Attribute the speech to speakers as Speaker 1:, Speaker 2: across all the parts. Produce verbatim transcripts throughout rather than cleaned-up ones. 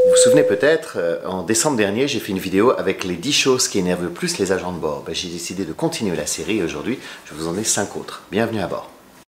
Speaker 1: Vous vous souvenez peut-être, euh, en décembre dernier, j'ai fait une vidéo avec les dix choses qui énervent le plus les agents de bord. Ben, j'ai décidé de continuer la série et aujourd'hui, je vous en ai cinq autres. Bienvenue à bord.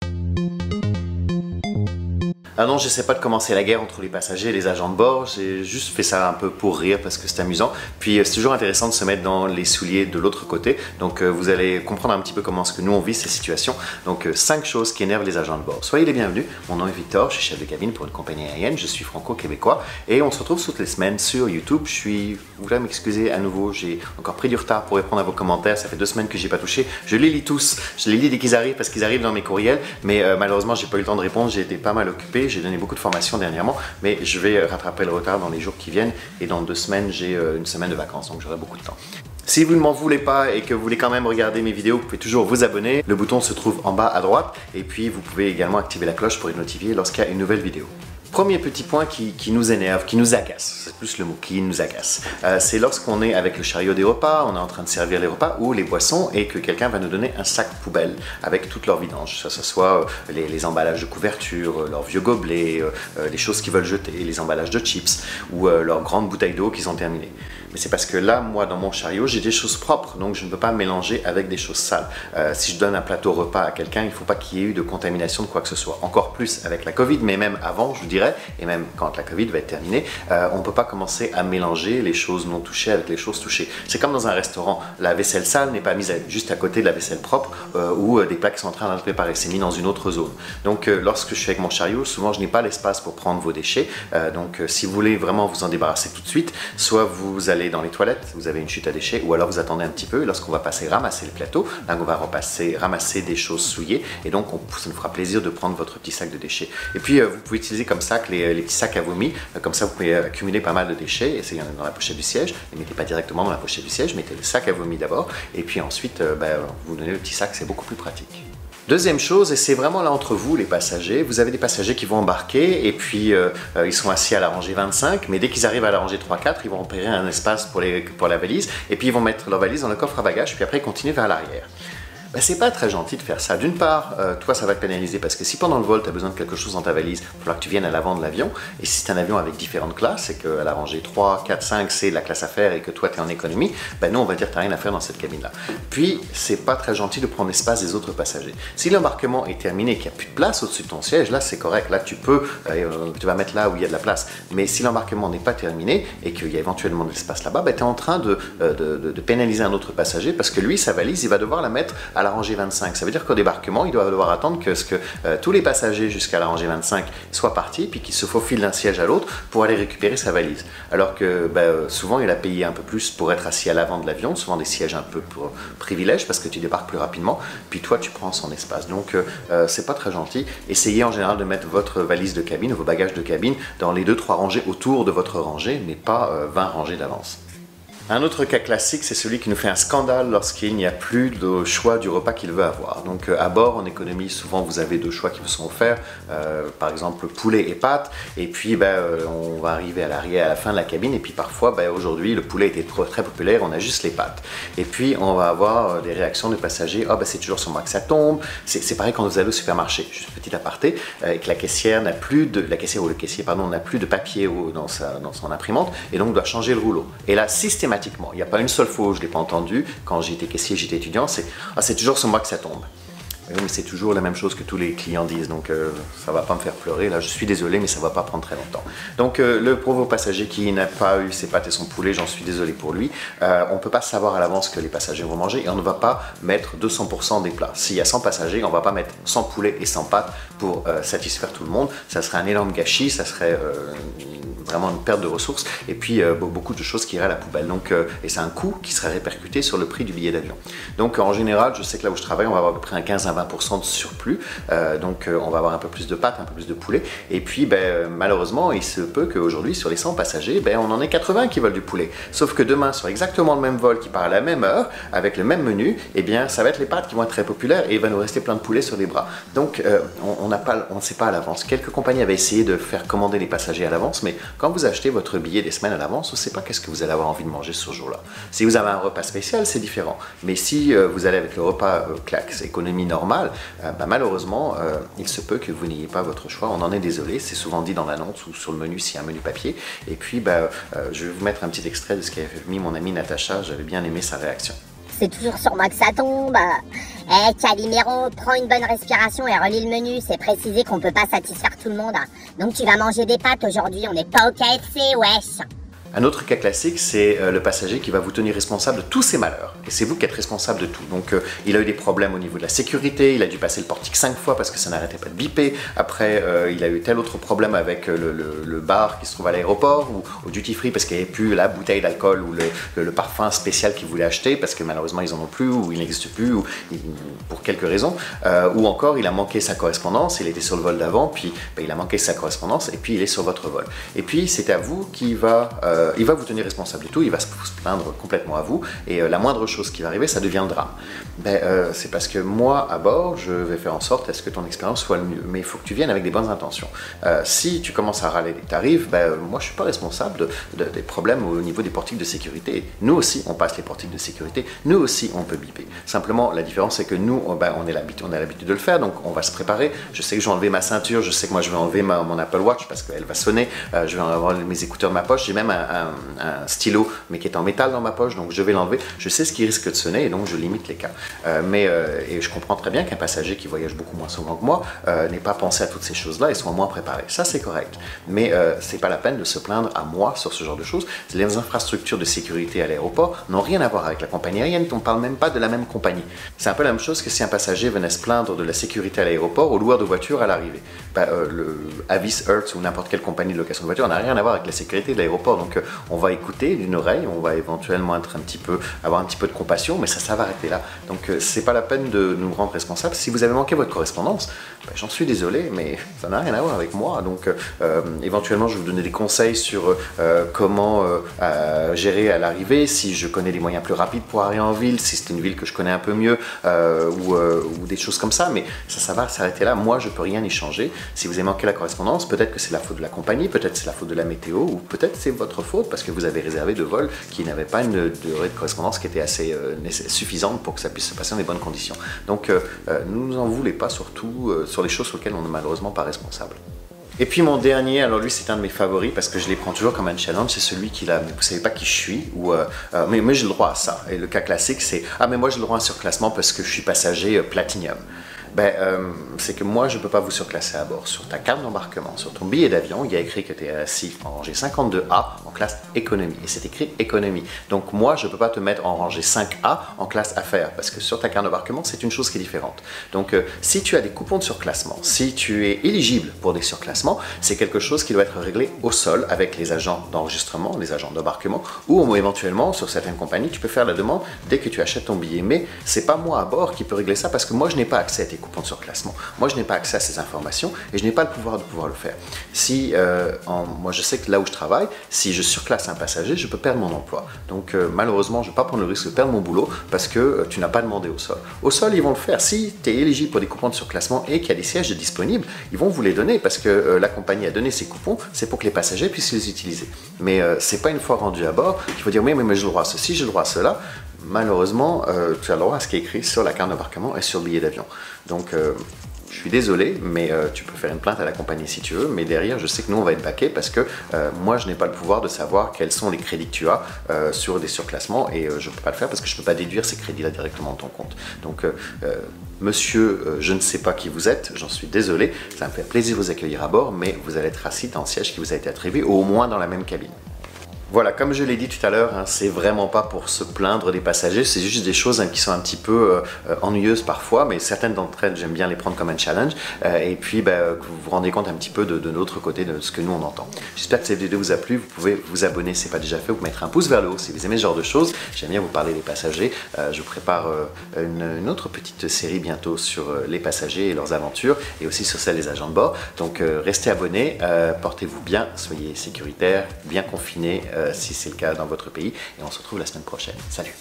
Speaker 1: Ah non, j'essaie pas de commencer la guerre entre les passagers et les agents de bord, j'ai juste fait ça un peu pour rire parce que c'est amusant. Puis c'est toujours intéressant de se mettre dans les souliers de l'autre côté, donc euh, vous allez comprendre un petit peu comment est-ce que nous on vit ces situations. Donc euh, cinq choses qui énervent les agents de bord. Soyez les bienvenus, mon nom est Victor, je suis chef de cabine pour une compagnie aérienne, je suis franco-québécois et on se retrouve toutes les semaines sur YouTube. Je suis, vous voulez m'excuser à nouveau, j'ai encore pris du retard pour répondre à vos commentaires, ça fait deux semaines que j'ai pas touché. Je les lis tous, je les lis dès qu'ils arrivent parce qu'ils arrivent dans mes courriels, mais euh, malheureusement j'ai pas eu le temps de répondre, j'ai été pas mal occupé. J'ai donné beaucoup de formations dernièrement, mais je vais rattraper le retard dans les jours qui viennent et dans deux semaines, j'ai une semaine de vacances, donc j'aurai beaucoup de temps. Si vous ne m'en voulez pas et que vous voulez quand même regarder mes vidéos, vous pouvez toujours vous abonner. Le bouton se trouve en bas à droite et puis vous pouvez également activer la cloche pour être notifié lorsqu'il y a une nouvelle vidéo. Premier petit point qui, qui nous énerve, qui nous agace, c'est plus le mot qui nous agace, euh, c'est lorsqu'on est avec le chariot des repas, on est en train de servir les repas ou les boissons et que quelqu'un va nous donner un sac poubelle avec toute leur vidange, ça, ça soit euh, les, les emballages de couverture, leurs vieux gobelets, euh, les choses qu'ils veulent jeter, les emballages de chips ou euh, leurs grandes bouteilles d'eau qu'ils ont terminées. Mais c'est parce que là, moi, dans mon chariot, j'ai des choses propres, donc je ne peux pas mélanger avec des choses sales. Euh, si je donne un plateau repas à quelqu'un, il ne faut pas qu'il y ait eu de contamination de quoi que ce soit. Encore plus avec la Covid, mais même avant, je vous dirais, et même quand la Covid va être terminée, euh, on ne peut pas commencer à mélanger les choses non touchées avec les choses touchées. C'est comme dans un restaurant, la vaisselle sale n'est pas mise à, juste à côté de la vaisselle propre euh, ou euh, des plats qui sont en train d'être préparés, c'est mis dans une autre zone. Donc euh, lorsque je suis avec mon chariot, souvent je n'ai pas l'espace pour prendre vos déchets, euh, donc euh, si vous voulez vraiment vous en débarrasser tout de suite, soit vous allez dans les toilettes, vous avez une chute à déchets, ou alors vous attendez un petit peu, lorsqu'on va passer ramasser le plateau, là on va repasser, ramasser des choses souillées, et donc on, ça nous fera plaisir de prendre votre petit sac de déchets. Et puis euh, vous pouvez utiliser comme sac les, les petits sacs à vomi, euh, comme ça vous pouvez accumuler pas mal de déchets, et c'est dans la pochette du siège, ne mettez pas directement dans la pochette du siège, mettez le sac à vomi d'abord, et puis ensuite euh, ben, vous donnez le petit sac, c'est beaucoup plus pratique. Deuxième chose, et c'est vraiment là entre vous les passagers, vous avez des passagers qui vont embarquer et puis euh, euh, ils sont assis à la rangée vingt-cinq, mais dès qu'ils arrivent à la rangée trois quatre, ils vont repérer un espace pour, les, pour la valise et puis ils vont mettre leur valise dans le coffre à bagages puis après ils continuent vers l'arrière. Ben, c'est pas très gentil de faire ça. D'une part, euh, toi ça va te pénaliser parce que si pendant le vol tu as besoin de quelque chose dans ta valise, il va falloir que tu viennes à l'avant de l'avion. Et si c'est un avion avec différentes classes et qu'à la rangée trois, quatre, cinq c'est la classe affaires et que toi tu es en économie, ben nous on va dire que tu n'as rien à faire dans cette cabine là. Puis c'est pas très gentil de prendre l'espace des autres passagers. Si l'embarquement est terminé et qu'il n'y a plus de place au-dessus de ton siège, là c'est correct, là tu peux, euh, tu vas mettre là où il y a de la place. Mais si l'embarquement n'est pas terminé et qu'il y a éventuellement de l'espace là-bas, ben, tu es en train de, euh, de, de, de pénaliser un autre passager parce que lui sa valise il va devoir la mettre à la rangée vingt-cinq. Ça veut dire qu'au débarquement, il doit devoir attendre que, ce que euh, tous les passagers jusqu'à la rangée vingt-cinq soient partis, puis qu'ils se faufilent d'un siège à l'autre pour aller récupérer sa valise. Alors que ben, souvent, il a payé un peu plus pour être assis à l'avant de l'avion, souvent des sièges un peu pour privilège parce que tu débarques plus rapidement, puis toi, tu prends son espace. Donc, euh, c'est pas très gentil. Essayez en général de mettre votre valise de cabine, vos bagages de cabine, dans les deux trois rangées autour de votre rangée, mais pas euh, vingt rangées d'avance. Un autre cas classique, c'est celui qui nous fait un scandale lorsqu'il n'y a plus de choix du repas qu'il veut avoir. Donc à bord, en économie, souvent vous avez deux choix qui vous sont offerts, euh, par exemple poulet et pâtes, et puis ben, euh, on va arriver à l'arrière, à la fin de la cabine, et puis parfois, ben, aujourd'hui, le poulet était trop, très populaire, on a juste les pâtes. Et puis on va avoir des réactions de passagers, ah oh, ben, c'est toujours sur moi que ça tombe, c'est pareil quand vous allez au supermarché, juste petit aparté, euh, et que la caissière n'a plus de, la caissière ou le caissier, pardon, n'a plus de papier au, dans, sa, dans son imprimante, et donc doit changer le rouleau. Et là, systématiquement, il n'y a pas une seule fois où je ne l'ai pas entendu, quand j'étais caissier, j'étais étudiant, c'est ah, c'est toujours sur moi que ça tombe. Oui, mais c'est toujours la même chose que tous les clients disent, donc euh, ça ne va pas me faire pleurer, là je suis désolé, mais ça ne va pas prendre très longtemps. Donc euh, le pauvre passager qui n'a pas eu ses pâtes et son poulet, j'en suis désolé pour lui, euh, on ne peut pas savoir à l'avance que les passagers vont manger et on ne va pas mettre deux cents pour cent des plats. S'il y a cent passagers, on ne va pas mettre cent poulets et cent pâtes pour euh, satisfaire tout le monde, ça serait un énorme gâchis, ça serait euh, vraiment une perte de ressources et puis euh, beaucoup de choses qui iraient à la poubelle. Donc, euh, et c'est un coût qui serait répercuté sur le prix du billet d'avion. Donc en général, je sais que là où je travaille, on va avoir à peu près un quinze à vingt pour cent de surplus, euh, donc euh, on va avoir un peu plus de pâtes, un peu plus de poulet, et puis ben, malheureusement il se peut qu'aujourd'hui sur les cent passagers, ben, on en ait quatre-vingts qui veulent du poulet, sauf que demain sur exactement le même vol qui part à la même heure, avec le même menu, eh bien ça va être les pâtes qui vont être très populaires et il va nous rester plein de poulet sur les bras. Donc euh, on n'a pas, on ne sait pas à l'avance. Quelques compagnies avaient essayé de faire commander les passagers à l'avance, mais Quand vous achetez votre billet des semaines à l'avance, on ne sait pas qu'est-ce que vous allez avoir envie de manger ce jour-là. Si vous avez un repas spécial, c'est différent. Mais si euh, vous allez avec le repas euh, claque, économie normale, euh, bah, malheureusement, euh, il se peut que vous n'ayez pas votre choix. On en est désolé, c'est souvent dit dans l'annonce ou sur le menu s'il y a un menu papier. Et puis, bah, euh, je vais vous mettre un petit extrait de ce qu'avait mis mon amie Natacha. J'avais bien aimé sa réaction.
Speaker 2: C'est toujours sur moi que ça tombe. Eh, Calimero, prends une bonne respiration et relis le menu. C'est précisé qu'on peut pas satisfaire tout le monde. Donc tu vas manger des pâtes aujourd'hui, on n'est pas au K F C, wesh.
Speaker 1: Un autre cas classique, c'est euh, le passager qui va vous tenir responsable de tous ses malheurs. Et c'est vous qui êtes responsable de tout. Donc euh, il a eu des problèmes au niveau de la sécurité, il a dû passer le portique cinq fois parce que ça n'arrêtait pas de biper. Après, euh, il a eu tel autre problème avec euh, le, le, le bar qui se trouve à l'aéroport ou au duty free parce qu'il n'y avait plus la bouteille d'alcool ou le, le, le parfum spécial qu'il voulait acheter parce que malheureusement ils en ont plus ou il n'existe plus ou il, pour quelques raisons. Euh, ou encore, il a manqué sa correspondance, il était sur le vol d'avant, puis ben, il a manqué sa correspondance et puis il est sur votre vol. Et puis c'est à vous qui va... Euh, Euh, il va vous tenir responsable de tout, il va se plaindre complètement à vous et euh, la moindre chose qui va arriver, ça devient le drame. Ben, euh, c'est parce que moi, à bord, je vais faire en sorte à ce que ton expérience soit le mieux. Mais il faut que tu viennes avec des bonnes intentions. Euh, si tu commences à râler des tarifs, ben, euh, moi je ne suis pas responsable de, de, des problèmes au niveau des portiques de sécurité. Nous aussi, on passe les portiques de sécurité, nous aussi, on peut biper. Simplement, la différence, c'est que nous, on, ben, on, est on a l'habitude de le faire, donc on va se préparer. Je sais que je vais enlever ma ceinture, je sais que moi je vais enlever ma, mon Apple Watch parce qu'elle va sonner, euh, je vais avoir mes écouteurs de ma poche, j'ai même un, Un, un stylo mais qui est en métal dans ma poche, donc je vais l'enlever, je sais ce qui risque de sonner et donc je limite les cas. Euh, mais euh, et je comprends très bien qu'un passager qui voyage beaucoup moins souvent que moi euh, n'ait pas pensé à toutes ces choses-là et soit moins préparé. Ça c'est correct, mais euh, c'est pas la peine de se plaindre à moi sur ce genre de choses. Les infrastructures de sécurité à l'aéroport n'ont rien à voir avec la compagnie aérienne, on ne parle même pas de la même compagnie. C'est un peu la même chose que si un passager venait se plaindre de la sécurité à l'aéroport au loueur de voiture à l'arrivée. Ben, euh, le Avis, Hertz ou n'importe quelle compagnie de location de voiture n'a rien à voir avec la sécurité de l'aéroport, donc euh, on va écouter d'une oreille, on va éventuellement être un petit peu, avoir un petit peu de compassion, mais ça, ça va arrêter là. Donc euh, c'est pas la peine de nous rendre responsables. Si vous avez manqué votre correspondance, ben, j'en suis désolé, mais ça n'a rien à voir avec moi. Donc euh, éventuellement, je vais vous donner des conseils sur euh, comment euh, euh, gérer à l'arrivée, si je connais des moyens plus rapides pour arriver en ville, si c'est une ville que je connais un peu mieux, euh, ou, euh, ou des choses comme ça, mais ça, ça va s'arrêter là. Moi, je peux rien y changer. Si vous avez manqué la correspondance, peut-être que c'est la faute de la compagnie, peut-être c'est la faute de la météo, ou peut-être c'est votre faute parce que vous avez réservé de vols qui n'avaient pas une durée de correspondance qui était assez euh, suffisante pour que ça puisse se passer dans des bonnes conditions. Donc, euh, euh, ne nous en voulez pas surtout euh, sur les choses sur lesquelles on n'est malheureusement pas responsable. Et puis mon dernier, alors lui c'est un de mes favoris parce que je les prends toujours comme un challenge, c'est celui qui là, mais vous savez pas qui je suis, ou euh, euh, mais moi j'ai le droit à ça. Et le cas classique c'est, ah mais moi j'ai le droit à un surclassement parce que je suis passager euh, Platinum. Ben, euh, c'est que moi, je ne peux pas vous surclasser à bord. Sur ta carte d'embarquement, sur ton billet d'avion, il y a écrit que tu es assis en rangée cinquante-deux A en classe économie. Et c'est écrit économie. Donc moi, je ne peux pas te mettre en rangée cinq A en classe affaires. Parce que sur ta carte d'embarquement, c'est une chose qui est différente. Donc euh, si tu as des coupons de surclassement, si tu es éligible pour des surclassements, c'est quelque chose qui doit être réglé au sol avec les agents d'enregistrement, les agents d'embarquement, ou éventuellement, sur certaines compagnies, tu peux faire la demande dès que tu achètes ton billet. Mais c'est pas moi à bord qui peut régler ça parce que moi, je n'ai pas accès à tes coupons de surclassement. Moi, je n'ai pas accès à ces informations et je n'ai pas le pouvoir de pouvoir le faire. Si, euh, en, moi, je sais que là où je travaille, si je surclasse un passager, je peux perdre mon emploi. Donc, euh, malheureusement, je ne vais pas prendre le risque de perdre mon boulot parce que euh, tu n'as pas demandé au sol. Au sol, ils vont le faire. Si tu es éligible pour des coupons de surclassement et qu'il y a des sièges disponibles, ils vont vous les donner parce que euh, la compagnie a donné ces coupons, c'est pour que les passagers puissent les utiliser. Mais euh, c'est pas une fois rendu à bord qu'il faut dire oui, mais, mais j'ai le droit à ceci, j'ai le droit à cela. Malheureusement, euh, tu as le droit à ce qui est écrit sur la carte d'embarquement et sur le billet d'avion. Donc, euh, je suis désolé, mais euh, tu peux faire une plainte à la compagnie si tu veux, mais derrière, je sais que nous, on va être baqués parce que euh, moi, je n'ai pas le pouvoir de savoir quels sont les crédits que tu as euh, sur des surclassements et euh, je ne peux pas le faire parce que je ne peux pas déduire ces crédits-là directement de ton compte. Donc, euh, euh, monsieur, euh, je ne sais pas qui vous êtes, j'en suis désolé, ça me fait plaisir de vous accueillir à bord, mais vous allez être assis dans le siège qui vous a été attribué, ou au moins dans la même cabine. Voilà, comme je l'ai dit tout à l'heure, hein, c'est vraiment pas pour se plaindre des passagers, c'est juste des choses hein, qui sont un petit peu euh, ennuyeuses parfois, mais certaines d'entre elles, j'aime bien les prendre comme un challenge, euh, et puis bah, que vous vous rendez compte un petit peu de, de l'autre côté de ce que nous on entend. J'espère que cette vidéo vous a plu, vous pouvez vous abonner si ce n'est pas déjà fait, vous mettre un pouce vers le haut si vous aimez ce genre de choses. J'aime bien vous parler des passagers, euh, je vous prépare euh, une, une autre petite série bientôt sur euh, les passagers et leurs aventures, et aussi sur celle des agents de bord, donc euh, restez abonnés, euh, portez-vous bien, soyez sécuritaires, bien confinés, euh, si c'est le cas dans votre pays, et on se retrouve la semaine prochaine. Salut!